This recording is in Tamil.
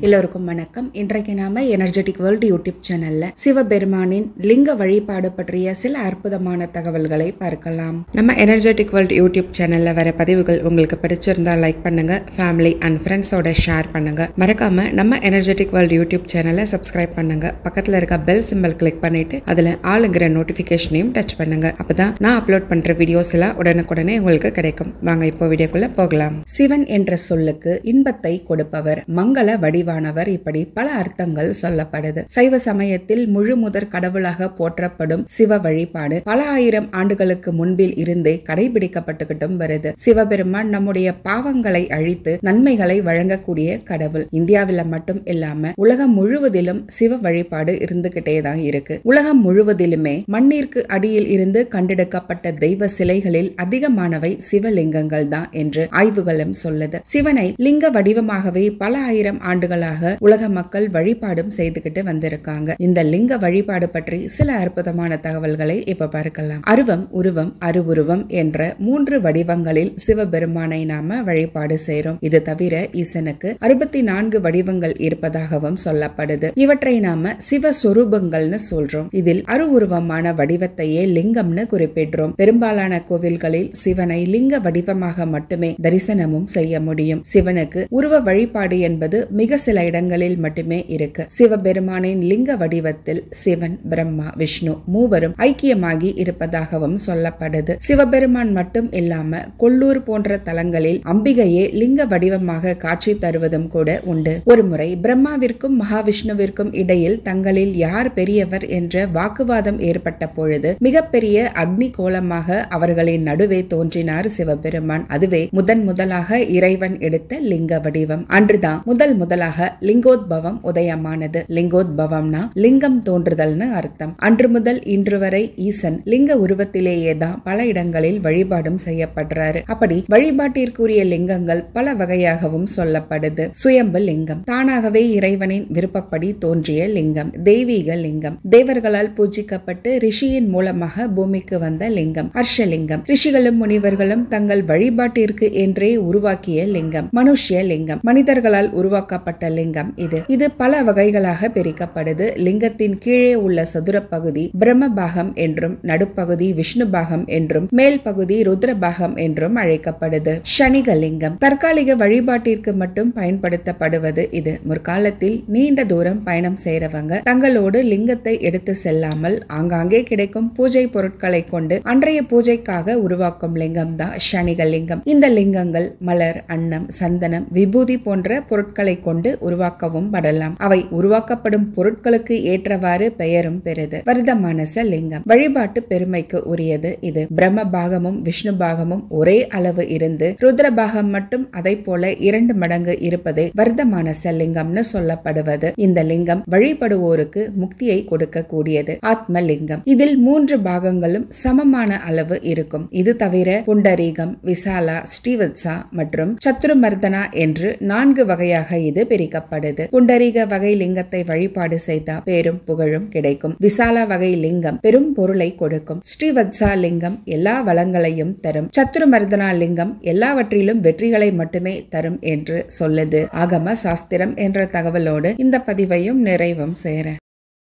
எல்லோருக்கும் வணக்கம். இன்றைக்கு நாம எனர்ஜெட்டிக் வேர்ல்ட் யூடியூப் சேனல்ல சிவபெருமானின் லிங்க வழிபாடு பற்றிய சில அற்புதமான தகவல்களை பார்க்கலாம். நம்ம எனர்ஜெட்டிக் வேர்ல்ட் யூடியூப் சேனல்ல வர பதிவுகள் உங்களுக்கு பிடிச்சிருந்தா லைக் பண்ணுங்க, ஃபேமிலி அண்ட் ஃப்ரெண்ட்ஸோட ஷேர் பண்ணுங்க. மறக்காம நம்ம எனர்ஜெட்டிக் வேர்ல்ட் யூடியூப் சேனலை சப்ஸ்கிரைப் பண்ணுங்க. பக்கத்துல இருக்க பெல் சிம்பல் கிளிக் பண்ணிட்டு அதுல ஆளுங்கிற நோட்டிபிகேஷனையும் டச் பண்ணுங்க. அப்பதான் நான் அப்லோட் பண்ற வீடியோஸ் எல்லாம் உடனுக்குடனே உங்களுக்கு கிடைக்கும். வாங்க இப்போ வீடியோக்குள்ள போகலாம். சிவன் என்ற சொல்லுக்கு இன்பத்தை கொடுப்பவர், மங்கள வடிவானவர், இப்படி பல அர்த்தங்கள் சொல்லப்படுது. சைவ சமயத்தில் முழு முதற் கடவுளாக போற்றப்படும் சிவ வழிபாடு பல ஆயிரம் ஆண்டுகளுக்கு முன்பில் இருந்தே கடைபிடிக்கப்பட்டுகிட்டும் வருது. சிவபெருமான் நம்முடைய பாவங்களை அழித்து நன்மைகளை வழங்கக்கூடிய கடவுள். இந்தியாவில மட்டும் இல்லாம உலகம் முழுவதிலும் சிவ வழிபாடு இருந்துகிட்டே தான் இருக்கு. உலகம் முழுவதிலுமே மண்ணிற்கு அடியில் இருந்து கண்டெடுக்கப்பட்ட தெய்வ சிலைகளில் அதிகமானவை சிவலிங்கங்கள் தான் என்று ஆய்வுகளும் சொல்லுது. சிவனை லிங்க வடிவமாகவே பல ஆயிரம் ஆண்டுகளாக உலக மக்கள் வழிபாடும் செய்துகிட்டு வந்திருக்காங்க. இந்த லிங்க வழிபாடு பற்றி சில அற்புதமான தகவல்களை இப்ப பார்க்கலாம். அருவம், உருவம், அருவுருவம் என்ற 3 வடிவங்களில் சிவபெருமானை நாம வழிபாடு செய்றோம். இது தவிர ஈசனுக்கு 64 வடிவங்கள் இருப்பதாகவும் சொல்லப்படுது. இவற்றை நாம சிவஸ்வரூபங்கள்னு சொல்றோம். இதில் அருவுருவமான வடிவத்தையே லிங்கம்னு குறிப்பிடுறோம். பெரும்பாலான கோவில்களில் சிவனை லிங்க வடிவமாக மட்டுமே தரிசனமும் செய்ய முடியும். சிவனுக்கு உருவ வழிபாடு என்பது மிக சில இடங்களில் மட்டுமே இருக்கு. சிவபெருமானின் லிங்க வடிவத்தில் சிவன், பிரம்மா, விஷ்ணு மூவரும் ஐக்கியமாகி இருப்பதாகவும் சொல்லப்படுது. சிவபெருமான் மட்டும் இல்லாம கொல்லூர் போன்ற தலங்களில் அம்பிகையே லிங்க வடிவமாக காட்சி தருவதும் கூட உண்டு. ஒருமுறை பிரம்மாவிற்கும் மகாவிஷ்ணுவிற்கும் இடையில் தங்களில் யார் பெரியவர் என்ற வாக்குவாதம் ஏற்பட்ட பொழுது மிகப்பெரிய அக்னி கோலமாக அவர்களின் நடுவே தோன்றினார் சிவபெருமான். அதுவே முதலாக இறைவன் எடுத்த லிங்க வடிவம். அன்றுதான் முதலாக லிங்கோத்பவம் உதயமானது. லிங்கோத்பவம்னா லிங்கம் தோன்றுதல்னு அர்த்தம். அன்று முதல் இன்று வரை ஈசன் லிங்க உருவத்திலேயே தான் பல இடங்களில் வழிபாடும் செய்யப்படுறாரு. அப்படி வழிபாட்டிற்குரிய லிங்கங்கள் பல வகையாகவும் சொல்லப்படுது. சுயம்பு லிங்கம், தானாகவே இறைவனின் விருப்பப்படி தோன்றிய லிங்கம். தெய்வீக லிங்கம், தேவர்களால் பூஜிக்கப்பட்டு ரிஷியின் மூலமாக பூமிக்கு வந்த லிங்கம். ஹர்ஷலிங்கம், ரிஷிகளும் முனிவர்களும் தங்கள் வழிபாட்டிற்கு என்றே உருவாக்கிய லிங்கம். மனுஷ்ய லிங்கம், மனிதர்களால் உருவாக்கப்பட்ட லிங்கம். இது பல வகைகளாக பிரிக்கப்படுது. லிங்கத்தின் கீழே உள்ள சதுர பகுதி பிரம்ம பாகம் என்றும், நடுப்பகுதி விஷ்ணு பாகம் என்றும், மேல் பகுதி ருத்ர பாகம் என்றும் அழைக்கப்படுது. ஷணிக லிங்கம், தற்காலிக வழிபாட்டிற்கு மட்டும் பயன்படுத்தப்படுவது. இது முற்காலத்தில் நீண்ட தூரம் பயணம் செய்றவங்க தங்களோடு லிங்கத்தை எடுத்து செல்லாமல் ஆங்காங்கே கிடைக்கும் பூஜை பொருட்களை கொண்டு அன்றைய பூஜைக்காக உருவாக்கும் லிங்கம் தான் ஷணிக லிங்கம். இந்த லிங்கங்கள் மலர், அன்னம், சந்தனம், விபூதி போன்ற பொருட்களை கொண்டு உருவாக்கவும் படலாம். அவை உருவாக்கப்படும் பொருட்களுக்கு ஏற்றவாறு பெயரும் பெறுது. வர்தமானச லிங்கம், வழிபாட்டு பெருமைக்கு உரியது. இது பிரம்ம பாகமும் விஷ்ணு பாகமும் ஒரே அளவு இருந்து ருத்ர பாகம் மட்டும் அதை போல 2 மடங்கு இருப்பதே வர்தமானச லிங்கம்னு சொல்லப்படுவது. இந்த லிங்கம் வழிபடுவோருக்கு முக்தியை கொடுக்க கூடியது. ஆத்ம லிங்கம், இதில் 3 பாகங்களும் சமமான அளவு இருக்கும். இது தவிர புண்டரீகம், விசாலா, ஸ்ரீவத்சா மற்றும் சத்ருமர்தனா என்று 4 வகையாக இது பிரிக்கப்படுது. புண்டரீக வகை லிங்கத்தை வழிபாடு செய்தா பேரும் புகழும் கிடைக்கும். விசாலா வகை லிங்கம் பெரும் பொருளை கொடுக்கும். ஸ்ரீவத்சா லிங்கம் எல்லா வளங்களையும் தரும். சத்ருமர்தனா லிங்கம் எல்லாவற்றிலும் வெற்றிகளை மட்டுமே தரும் என்று சொல்லுது. ஆகம சாஸ்திரம் என்ற தகவலோடு இந்த பதிவையும் நிறைவும் செய்றேன்.